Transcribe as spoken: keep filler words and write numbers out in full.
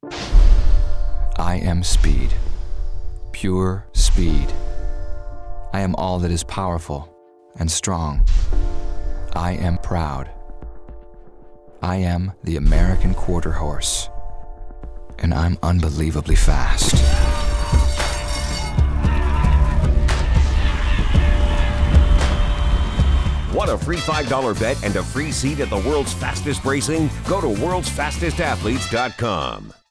I am speed. Pure speed. I am all that is powerful and strong. I am proud. I am the American quarter horse, and I'm unbelievably fast. Want a free five dollar bet and a free seat at the world's fastest racing? Go to worlds fastest athletes dot com.